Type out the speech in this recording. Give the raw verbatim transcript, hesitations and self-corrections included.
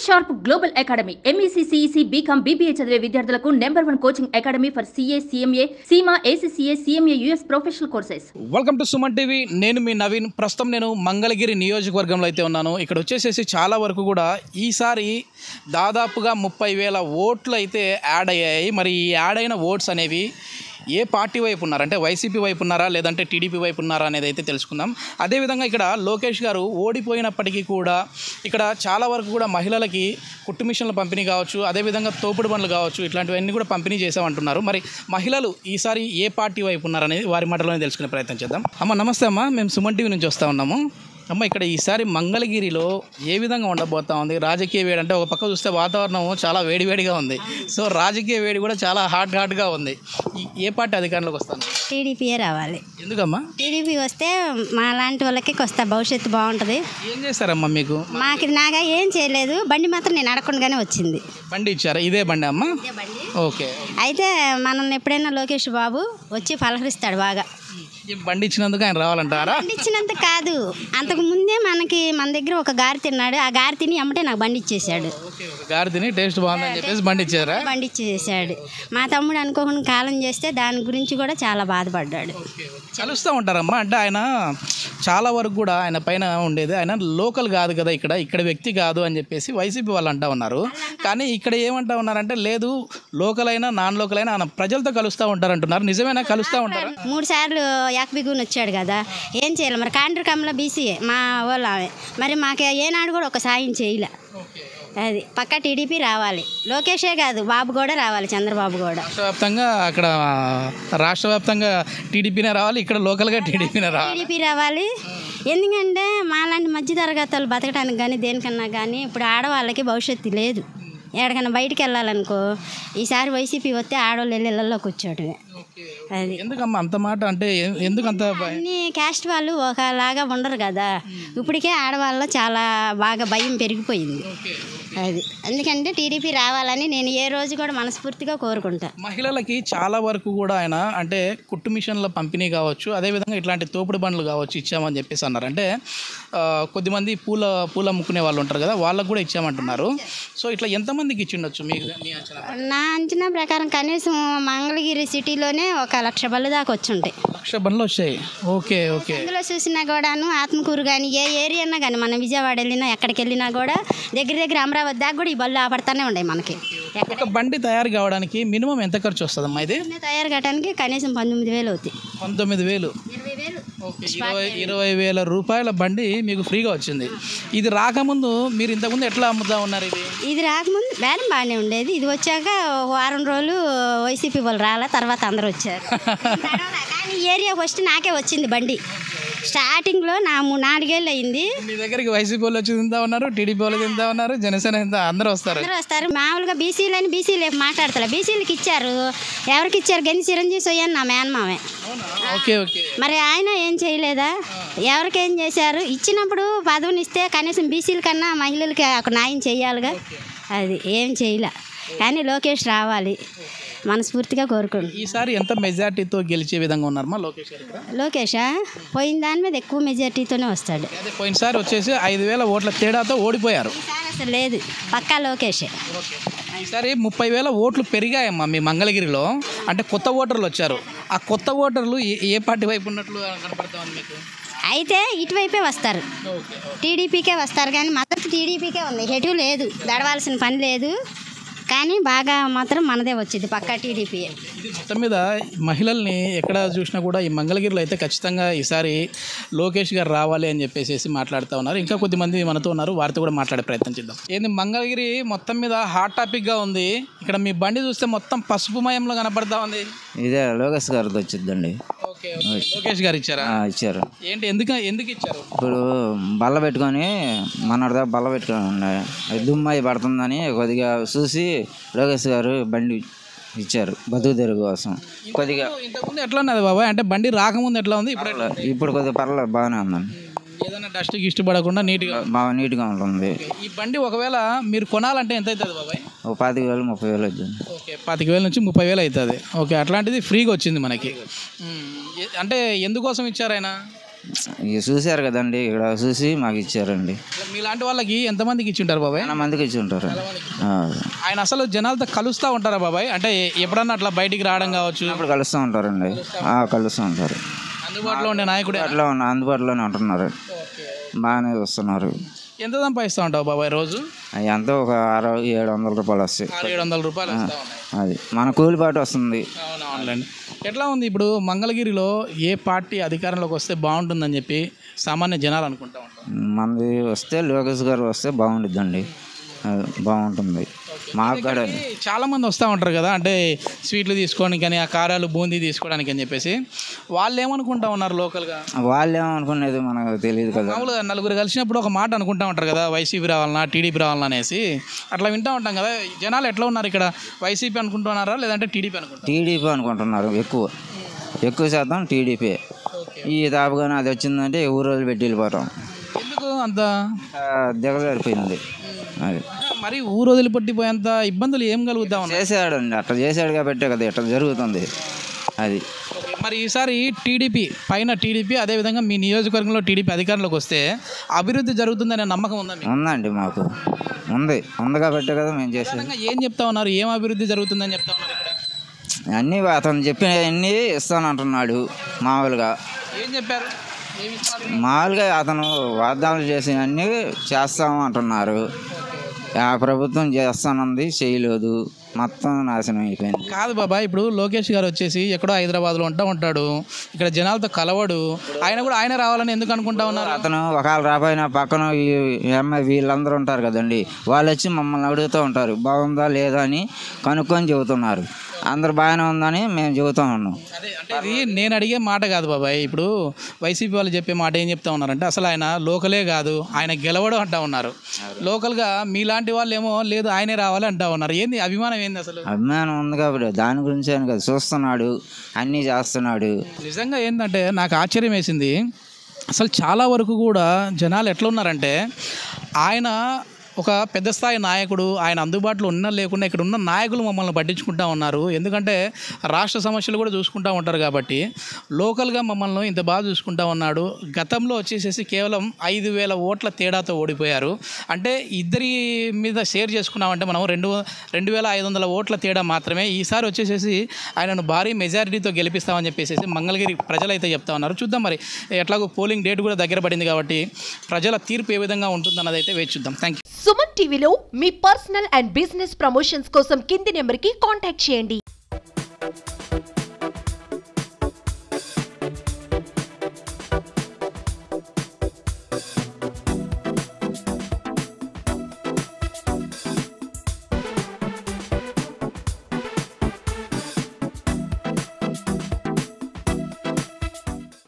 Sharp global academy MEC CEC BCom BBA చదివే విద్యార్థులకు number one coaching academy for CA CMA CIMA ACCA CMA US professional courses. Welcome to Suman TV. నేను మీ నవీన్. ప్రస్తుతం నేను మంగళగిరి నియోజకవర్గంలో అయితే ఉన్నాను. ఇక్కడ వచ్చేసేసి చాలా వరకు కూడా ఈసారి దాదాపుగా ముప్పై వేల ఓట్లు అయితే యాడ్ అయ్యాయి. మరి ఈ యాడ్ అయిన ఓట్స్ అనేవి ఏ పార్టీ వైపు ఉన్నారు, అంటే వైసీపీ వైపు ఉన్నారా లేదంటే టీడీపీ వైపు ఉన్నారా అనేది అయితే తెలుసుకుందాం. అదేవిధంగా ఇక్కడ లోకేష్ గారు ఓడిపోయినప్పటికీ కూడా ఇక్కడ చాలా వరకు కూడా మహిళలకి కుట్టు మిషన్ల పంపిణీ కావచ్చు, అదేవిధంగా తోపుడు బండ్లు కావచ్చు, ఇట్లాంటివన్నీ కూడా పంపిణీ చేసామంటున్నారు. మరి మహిళలు ఈసారి ఏ పార్టీ వైపు ఉన్నారనేది వారి మాటలోనే తెలుసుకునే ప్రయత్నం చేద్దాం. అమ్మ నమస్తే అమ్మ, మేము సుమన్ టీవీ నుంచి వస్తూ ఉన్నాము. అమ్మ, ఇక్కడ ఈసారి మంగళగిరిలో ఏ విధంగా ఉండబోతా ఉంది? రాజకీయ వేడి అంటే ఒక పక్క చూస్తే వాతావరణం చాలా వేడివేడిగా ఉంది. సో రాజకీయ వేడి కూడా చాలా హాట్ హాట్గా ఉంది. ఏ పార్టీ అధికారంలోకి వస్తాను? టీడీపీయే రావాలి. ఎందుకమ్మా? టీడీపీ వస్తే మా లాంటి వాళ్ళకి వస్తా భవిష్యత్తు బాగుంటుంది. ఏం చేస్తారమ్మా మీకు? మాకు నాగా ఏం చేయలేదు, బండి మాత్రం నేను అడగకుండానే వచ్చింది. బండి ఇచ్చారా? ఇదే బండి అమ్మ? ఓకే. అయితే మనల్ని ఎప్పుడైనా లోకేష్ బాబు వచ్చి పలకరిస్తాడు బాగా. బండి ఇచ్చినందుకు ఆయన రావాలంటారా? బండి ఇచ్చినంత కాదు, అంతకు ముందే మనకి మన దగ్గర ఒక గారి తిన్నాడు. ఆ గారి తిని అమ్మటే నాకు బండి ఇచ్చేసాడు. గారి తిని టేస్ట్ బాగుందని చెప్పేసి బండి ఇచ్చారా? బండి ఇచ్చేసాడు. మా తమ్ముడు అనుకోకుండా కాలం చేస్తే దాని గురించి కూడా చాలా బాధపడ్డాడు. కలుస్తూ ఉంటారమ్మా. అంటే ఆయన చాలా వరకు కూడా ఆయన పైన ఉండేది ఆయన లోకల్ కాదు కదా, ఇక్కడ ఇక్కడ వ్యక్తి కాదు అని చెప్పేసి వైసీపీ వాళ్ళు అంటూ ఉన్నారు. కానీ ఇక్కడ ఏమంటా ఉన్నారంటే లేదు, లోకల్ అయినా నాన్ లోకల్ అయినా ఆయన ప్రజలతో కలుస్తూ ఉంటారంటున్నారు. నిజమేనా? కలుస్తూ ఉంటారు. మూడు సార్లు యాక్బిగుని వచ్చాడు కదా, ఏం చేయాలి మరి? కాండ్రి కమల బీసీఏ మా వాళ్ళు ఆమె, మరి మాకు ఏనాడు కూడా ఒక సాయం చేయలే. అది పక్కా టీడీపీ రావాలి. లోకేషే కాదు, బాబు కూడా రావాలి, చంద్రబాబు కూడా. రాష్ట్ర వ్యాప్తంగా అక్కడ రాష్ట్ర వ్యాప్తంగా టీడీపీనే రావాలి, ఇక్కడ లోకల్గా టీడీపీనే రావాలి. టీడీపీ రావాలి. ఎందుకంటే మాలాంటి మధ్య తరగతి వాళ్ళు బతకడానికి కానీ దేనికన్నా కానీ ఇప్పుడు ఆడవాళ్ళకి భవిష్యత్తు లేదు. ఎక్కడికన్నా బయటికి వెళ్ళాలనుకో ఈసారి వైసీపీ వస్తే ఆడవాళ్ళు వెళ్ళి ఇళ్ళల్లో కూర్చోటమే. అది ఎందుకమ్మా అంత మాట? అంటే ఎందుకు అంత? అన్ని క్యాస్ట్ వాళ్ళు ఒకలాగా ఉండరు కదా, ఇప్పటికే ఆడవాళ్ళలో చాలా బాగా భయం పెరిగిపోయింది. అది అందుకంటే టీడీపీ రావాలని నేను ఏ రోజు కూడా మనస్ఫూర్తిగా కోరుకుంటా. మహిళలకి చాలా వరకు కూడా ఆయన అంటే కుట్టు మిషన్ల పంపిణీ కావచ్చు, అదేవిధంగా ఇట్లాంటి తోపుడు బండ్లు కావచ్చు ఇచ్చామని చెప్పేసి అన్నారు. అంటే కొద్దిమంది పూల పూల అమ్ముకునే వాళ్ళు ఉంటారు కదా, వాళ్ళకు కూడా ఇచ్చామంటున్నారు. సో ఇట్లా ఎంతమందికి ఇచ్చిండొచ్చు మీకు? నా అంచనా ప్రకారం కనీసం మంగళగిరి సిటీలోనే ఒక లక్ష బళ్ళు దాకా వచ్చి ఉంటాయి. లక్ష బండ్లు వచ్చాయి. Okay okay. అందులో చూసినా కూడాను ఆత్మకూరు కానీ ఏ ఏరియా అన్నా కానీ మనం విజయవాడ వెళ్ళినా ఎక్కడికి వెళ్ళినా కూడా దగ్గర దగ్గర అమరావతి దాకా కూడా ఈ బళ్ళు ఆపడతానే ఉన్నాయి మనకి. ఒక బండి తయారు కావడానికి మినిమం ఎంత ఖర్చు వస్తుందమ్మా? ఇది తయారు కావడానికి కనీసం పంతొమ్మిది వేలు అవుతాయి. పంతొమ్మిది వేలు ఇరవై వేలు ఇరవై ఇరవై వేల రూపాయల బండి మీకు ఫ్రీగా వచ్చింది. ఇది రాకముందు మీరు ఇంతకుముందు ఎట్లా అమ్ముతా ఉన్నారు? ఇది ఇది రాకముందు బేరం బాగానే ఉండేది. ఇది వచ్చాక వారం రోజులు వైసీపీ వాళ్ళు రాలా, తర్వాత అందరూ వచ్చారు. కానీ ఏరియా ఫస్ట్ నాకే వచ్చింది బండి. స్టార్టింగ్లో నా నాలుగేళ్ళు అయింది. మీ దగ్గరికి వైసీపీ వాళ్ళు వచ్చి తింటా ఉన్నారు, టీడీపీ వాళ్ళు తింటా ఉన్నారు, జనసేన అందరూ వస్తారు అందరూ వస్తారు. మామూలుగా బీసీలు అని బీసీలు మాట్లాడతా, బీసీలకు ఇచ్చారు. ఎవరికి ఇచ్చారు? గని చిరంజీవి సొయ్యని నా మేనమామే. Okay okay. మరి ఆయన ఏం చేయలేదా? ఎవరికేం చేశారు? ఇచ్చినప్పుడు పదవిని ఇస్తే కనీసం బీసీల కన్నా మహిళలకి ఒక న్యాయం చేయాలిగా. అది ఏం చేయలే. కానీ లోకేష్ రావాలి మనస్ఫూర్తిగా కోరుకుంటున్నాను. ఈసారి ఎంత మెజార్టీతో గెలిచే విధంగా ఉన్నారమ్మా లోకేష్ గారు? లోకేషా పోయిన దాని మీద ఎక్కువ మెజార్టీతోనే వస్తాడు. అదే పోయినసారి వచ్చేసి ఐదు వేల ఓట్ల తేడాతో ఓడిపోయారు. అసలు లేదు, పక్కా లోకేషే. ఈసారి ముప్పై వేల ఓట్లు పెరిగాయమ్మా మీ మంగళగిరిలో. అంటే కొత్త ఓటర్లు వచ్చారు. ఆ కొత్త ఓటర్లు ఏ పార్టీ వైపు ఉన్నట్లు కనపడతా ఉంది మీకు? అయితే ఇటువైపే వస్తారు, టీడీపీకే వస్తారు. కానీ మద్దతు టీడీపీకే ఉంది, ఎటు లేదు, దడవాల్సిన పని లేదు. కానీ బాగా మాత్రం మనదే వచ్చింది, పక్కా టీడీపీ. ఇది మొత్తం మీద మహిళల్ని ఎక్కడ చూసినా కూడా ఈ మంగళగిరిలో అయితే ఖచ్చితంగా ఈసారి లోకేష్ గారు రావాలి అని చెప్పేసి మాట్లాడుతూ ఉన్నారు. ఇంకా కొద్దిమంది మనతో ఉన్నారు, వారితో కూడా మాట్లాడే ప్రయత్నం చేద్దాం. ఏంది మంగళగిరి మొత్తం మీద హాట్ టాపిక్గా ఉంది. ఇక్కడ మీ బండి చూస్తే మొత్తం పసుపుమయంలో కనపడతా ఉంది. ఇదే లోకేష్ గారితో వచ్చిందండి. ఓకే, లోకేష్ గారు ఇచ్చారా? ఇచ్చారు. ఏంటి ఎందుకు ఎందుకు ఇచ్చారు? ఇప్పుడు బల్ల పెట్టుకొని మనదా బల్ల పెట్టుకొని ఉన్నాయి, దుమ్మాయి పడుతుందని కొద్దిగా చూసి లోకేష్ గారు బండి ఇచ్చారు బతుకు తెరుగు కోసం. కొద్దిగా ఇంతకుముందు ఎట్లా ఉన్నది బాబాయ్? అంటే బండి రాకముందు ఎట్లా ఉంది? ఇప్పుడు ఇప్పుడు కొద్దిగా పర్లేదు, బాగానే ఉందండి. ఏదైనా డస్ట్కి ఇష్టపడకుండా నీట్గా బాగా నీట్గా ఉంటుంది. ఈ బండి ఒకవేళ మీరు కొనాలంటే ఎంత అవుతుంది బాబాయ్? ఒక పాతిక వేలు ముప్పై వేలు వచ్చింది. ఓకే, పాతిక వేల నుంచి ముప్పై వేలు అవుతుంది. ఓకే, అట్లాంటిది ఫ్రీగా వచ్చింది మనకి. అంటే ఎందుకోసం ఇచ్చారు ఆయన? ఇక చూశారు కదండి, ఇక్కడ చూసి మాకు ఇచ్చారండి. మీలాంటి వాళ్ళకి ఎంతమందికి ఇచ్చి ఉంటారు బాబాయ్? చాలా మందికి ఇచ్చి ఉంటారు. ఆయన అసలు జనాలతో కలుస్తూ ఉంటారా బాబాయ్? అంటే ఎప్పుడన్నా అట్లా బయటికి రావడం కావచ్చు, అప్పుడు కలుస్తూ ఉంటారండి. కలుస్తూ ఉంటారు. అందుబాటులో ఉండే నాయకుడు అందుబాటులో ఉన్న అందుబాటులోనే ఉంటున్నారు. బాగానే వస్తున్నారు. ఎంత సంపాదిస్తూ ఉంటావు బాబాయ్ రోజు? ఎంతో ఒక అరవై ఏడు వందల రూపాయలు వస్తాయి. ఏడు వందల రూపాయలు అది మన కూలిపాటు వస్తుంది. అవునవునండి. ఎట్లా ఉంది ఇప్పుడు మంగళగిరిలో ఏ పార్టీ అధికారంలోకి వస్తే బాగుంటుందని చెప్పి సామాన్య జనాలు అనుకుంటా ఉంటారు? మనది వస్తే లోకేష్ గారు వస్తే బాగుంటుందండి. బాగుంటుంది మాకు కూడా. చాలా మంది వస్తూ ఉంటారు కదా, అంటే స్వీట్లు తీసుకోవడానికి కానీ ఆ కారాలు బూందీ తీసుకోవడానికి అని చెప్పేసి. వాళ్ళు ఏమనుకుంటా ఉన్నారు లోకల్గా? వాళ్ళు ఏమనుకునేది మనకు తెలియదు కదా. మామూలుగా నలుగురు కలిసినప్పుడు ఒక మాట అనుకుంటా ఉంటారు కదా, వైసీపీ రావాలన్నా టీడీపీ రావాలన్నా అనేసి. అట్లా వింటూ ఉంటాం కదా. జనాలు ఎట్లా ఉన్నారు ఇక్కడ? వైసీపీ అనుకుంటున్నారా లేదంటే టీడీపీ అనుకుంటున్నారా? టీడీపీ అనుకుంటున్నారు. ఎక్కువ ఎక్కువ శాతం టీడీపీ. ఈ దాపుగానే అది వచ్చిందంటే ఊరు రోజులు పెట్టి వెళ్ళిపోవటం. ఎందుకు అంత దిగజారిపోయింది అది. మరి ఊరు వదిలిపెట్టిపోయేంత ఇబ్బందులు ఏం కలుగుతాం? చేసాడండి, అట్లా చేసాడు కాబట్టే కదా ఇట్లా జరుగుతుంది అది. మరి ఈసారి టీడీపీ పైన టీడీపీ అదేవిధంగా మీ నియోజకవర్గంలో టీడీపీ అధికారంలోకి వస్తే అభివృద్ధి జరుగుతుందనే నమ్మకం ఉందా? ఉందండి, మాకు ఉంది ఉంది కాబట్టే కదా మేము చేసాం. ఏం చెప్తా ఉన్నారు? ఏం అభివృద్ధి జరుగుతుందని చెప్తా ఉన్నారు ఇక్కడ? అన్నీ అతను చెప్పినవన్నీ ఇస్తానంటున్నాడు. మామూలుగా ఏం చెప్పారు? మామూలుగా అతను వాగ్దానాలు చేసినవన్నీ చేస్తాము అంటున్నారు. ఆ ప్రభుత్వం చేస్తానంది, చేయలేదు, మొత్తం నాశనం అయిపోయింది. కాదు బాబా, ఇప్పుడు లోకేష్ గారు వచ్చేసి ఎక్కడో హైదరాబాద్లో ఉంటా ఉంటాడు, ఇక్కడ జనాలతో కలవడు. ఆయన కూడా ఆయన రావాలని ఎందుకు అనుకుంటా ఉన్నారు? అతను ఒకవేళ రాబోయిన పక్కన ఈ అమ్మాయి వీళ్ళందరూ ఉంటారు కదండి, వాళ్ళు వచ్చి మమ్మల్ని అడుగుతూ ఉంటారు బాగుందా లేదా అని కనుక్కొని చెబుతున్నారు. అందరు బాగానే ఉందని మేము చెబుతూ ఉన్నాం. అదే అంటే ఇది నేను అడిగే మాట కాదు బాబాయ్. ఇప్పుడు వైసీపీ వాళ్ళు చెప్పే మాట ఏం చెప్తా ఉన్నారంటే అసలు ఆయన లోకలే కాదు, ఆయన గెలవడం అంటా ఉన్నారు. లోకల్గా మీలాంటి వాళ్ళు ఏమో లేదు ఆయనే రావాలి అంటా ఉన్నారు. ఏంది అభిమానం? ఏంది అసలు? అభిమానం ఉంది కాబట్టి దాని గురించి ఆయన కదా చూస్తున్నాడు, అన్నీ చేస్తున్నాడు. నిజంగా ఏంటంటే నాకు ఆశ్చర్యం వేసింది. అసలు చాలా వరకు కూడా జనాలు ఎట్లా ఉన్నారంటే ఆయన ఒక పెద్ద స్థాయి నాయకుడు, ఆయన అందుబాటులో ఉన్న లేకుండా ఇక్కడ ఉన్న నాయకులు మమ్మల్ని పట్టించుకుంటూ ఉన్నారు. ఎందుకంటే రాష్ట్ర సమస్యలు కూడా చూసుకుంటూ ఉంటారు కాబట్టి లోకల్గా మమ్మల్ని ఇంత బాగా చూసుకుంటూ ఉన్నాడు. గతంలో వచ్చేసేసి కేవలం ఐదు వేల ఓట్ల తేడాతో ఓడిపోయారు. అంటే ఇద్దరి మీద షేర్ చేసుకున్నామంటే మనం రెండు రెండు వేల ఐదు వందల ఓట్ల తేడా మాత్రమే. ఈసారి వచ్చేసేసి ఆయనను భారీ మెజారిటీతో గెలిపిస్తామని చెప్పేసి మంగళగిరి ప్రజలు అయితే చెప్తా ఉన్నారు. చూద్దాం మరి, ఎట్లాగో పోలింగ్ డేట్ కూడా దగ్గర పడింది కాబట్టి ప్రజల తీర్పు ఏ విధంగా ఉంటుందన్నది అయితే వేచి చూద్దాం. Thank you. సుమన్ టీవీలో మీ పర్సనల్ అండ్ బిజినెస్ ప్రమోషన్స్ కోసం కింది నెంబర్కి కాంటాక్ట్ చేయండి.